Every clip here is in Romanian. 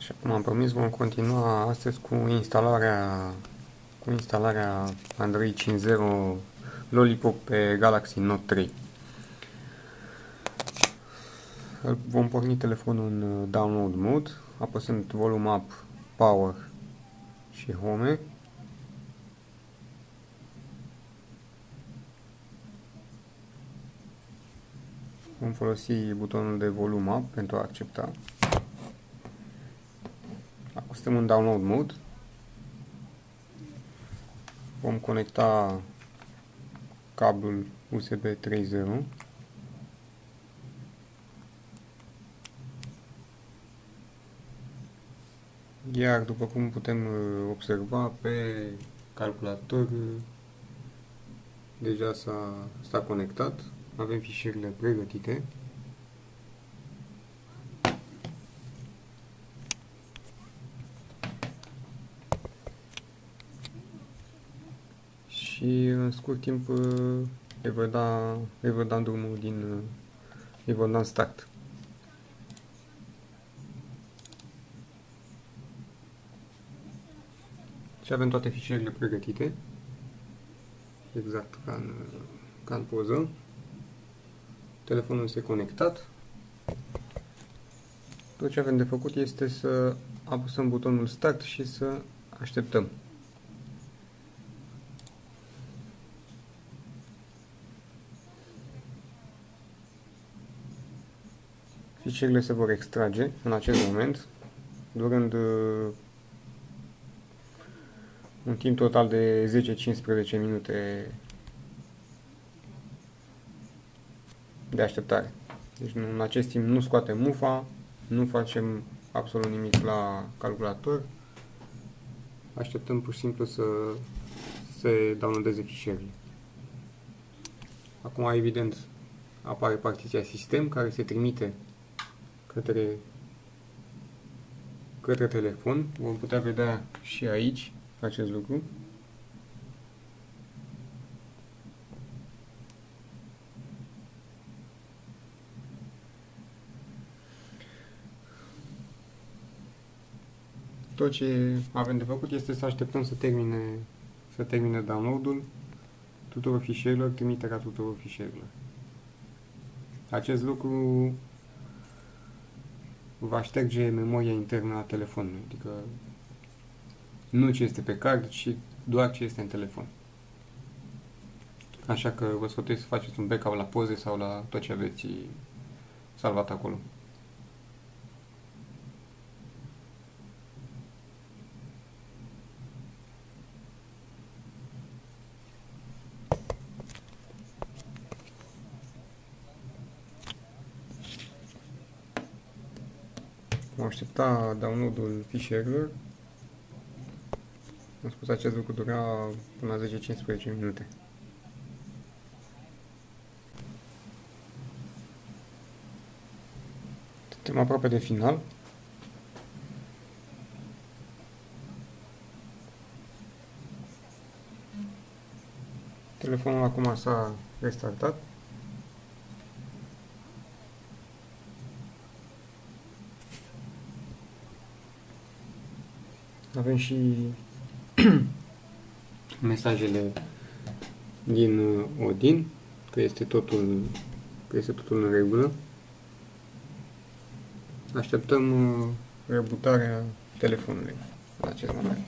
Așa cum am promis, vom continua astăzi cu instalarea Android 5.0 Lollipop pe Galaxy Note 3. Vom porni telefonul în download mode, apăsând volume up, power și home. Vom folosi butonul de volume up pentru a accepta. Acum suntem în download mode. Vom conecta cablul USB 3.0. Iar după cum putem observa pe calculator deja s-a conectat. Avem fișierele pregătite. Și în scurt timp îi voi da drumul îi voi da start. Și avem toate fișierele pregătite, exact ca în poză. Telefonul este conectat. Tot ce avem de făcut este să apăsăm butonul start și să așteptăm. Fișierele se vor extrage în acest moment, durând un timp total de 10-15 minute de așteptare. Deci în acest timp nu scoatem mufa, nu facem absolut nimic la calculator, așteptăm pur și simplu să se downloadeze fișierele. Acum, evident, apare partiția sistem care se trimite către telefon. Vom putea vedea și aici acest lucru. Tot ce avem de făcut este să așteptăm să termine download-ul tuturor fișierilor, trimiterea tuturor fișierilor. Acest lucru va șterge memoria internă a telefonului, adică nu ce este pe card, ci doar ce este în telefon. Așa că vă sfătuiesc să faceți un backup la poze sau la tot ce aveți salvat acolo. Vom aștepta download-ul fișierilor. Am spus, acest lucru dura până la 10-15 minute. Suntem aproape de final. Telefonul acum s-a restartat. Avem și mesajele din Odin, că este totul în regulă. Așteptăm rebootarea telefonului în acest moment.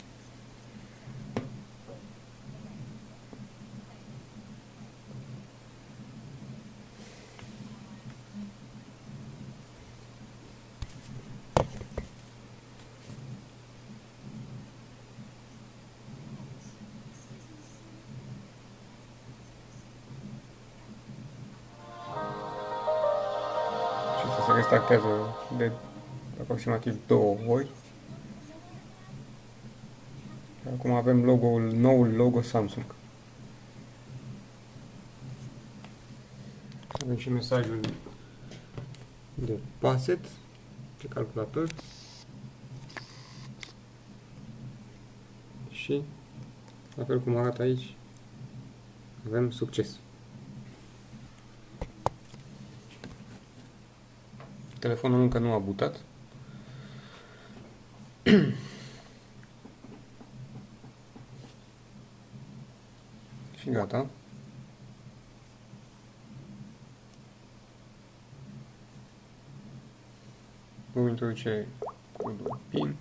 Se restartează de aproximativ 2 ori. Acum avem noul logo Samsung. Avem și mesajul de paset pe calculator și, la fel cum arată aici, avem succes. Telefonul încă nu a bootat. Și gata. Vom introduce codul PIN.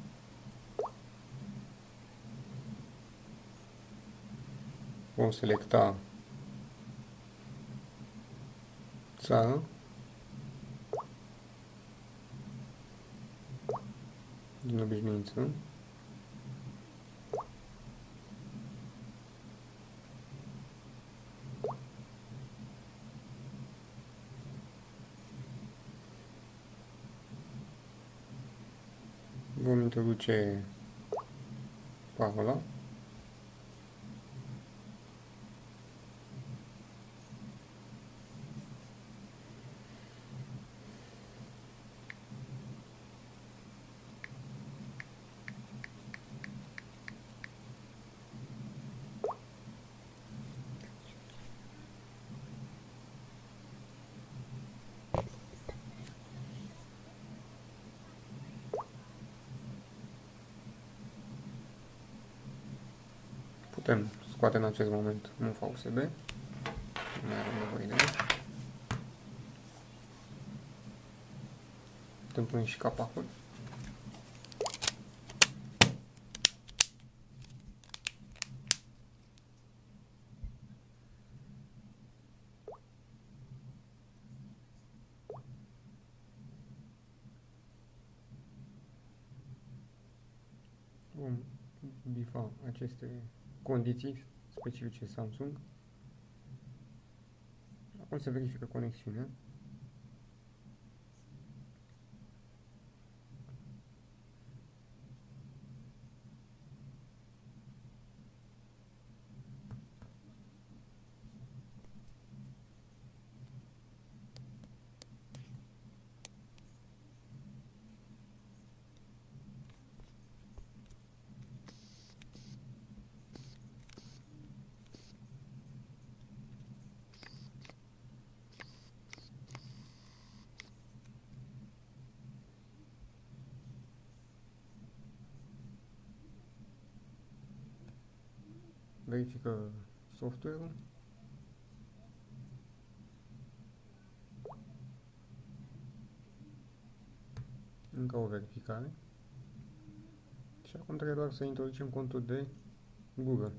Vom selecta țară. Din obișnuință. Vom introduce parola. Putem scoate în acest moment mufa USB. Nu avem nevoie de ea. Putem pune și capacul. Vom bifa aceste condiții specifice Samsung. Acum se verifică conexiunea. Verifică software-ul. Încă o verificare. Și acum trebuie doar să introducem contul de Google.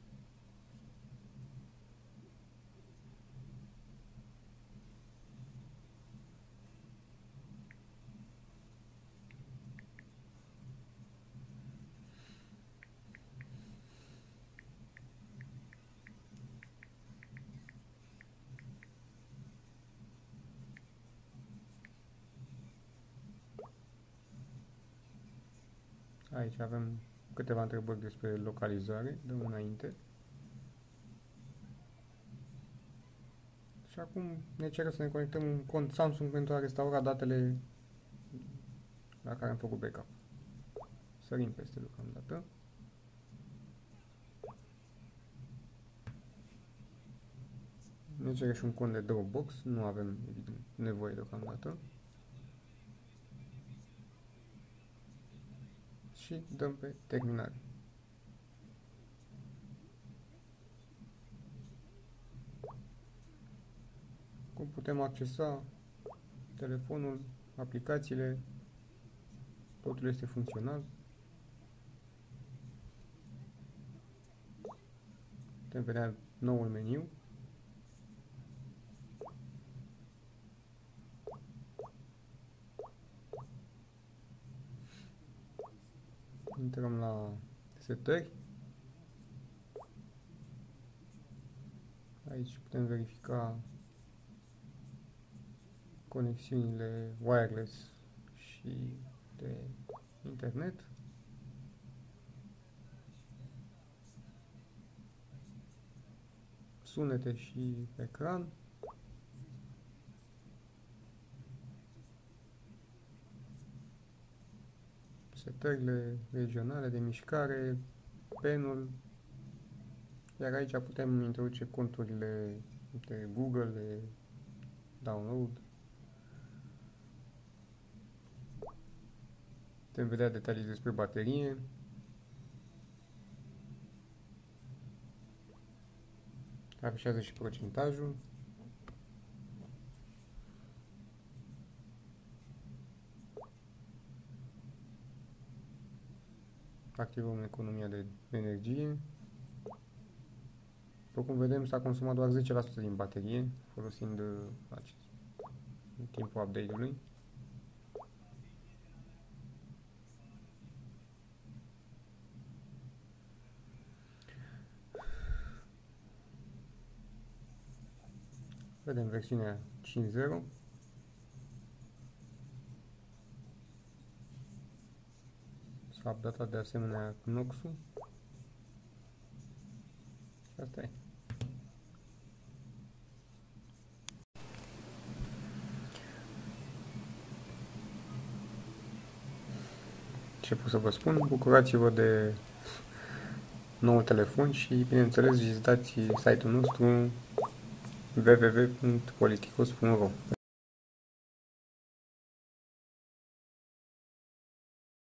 Aici avem câteva întrebări despre localizare, dăm înainte. Și acum ne cere să ne conectăm un cont Samsung pentru a restaura datele la care am făcut backup. Sărim peste deocamdată. Ne cere și un cont de Dropbox, nu avem evident nevoie deocamdată. Și dăm pe terminare. Cum putem accesa telefonul, aplicațiile, totul este funcțional. Putem vedea noul meniu. Intrăm la setări. Aici putem verifica conexiunile wireless și de internet. Sunete și ecran. Setările regionale de mișcare, penul, iar aici putem introduce conturile de Google, de download. Putem vedea detalii despre baterie. Afișează și procentajul. Activăm economia de energie. După cum vedem, s-a consumat doar 10% din baterie, folosind în timpul update-ului. Vedem versiunea 5.0. S-a updatat de asemenea Knox-ul. Și asta e. Ce pot să vă spun? Bucurați-vă de noul telefon și, bineînțeles, vizitați site-ul nostru www.politicos.ro.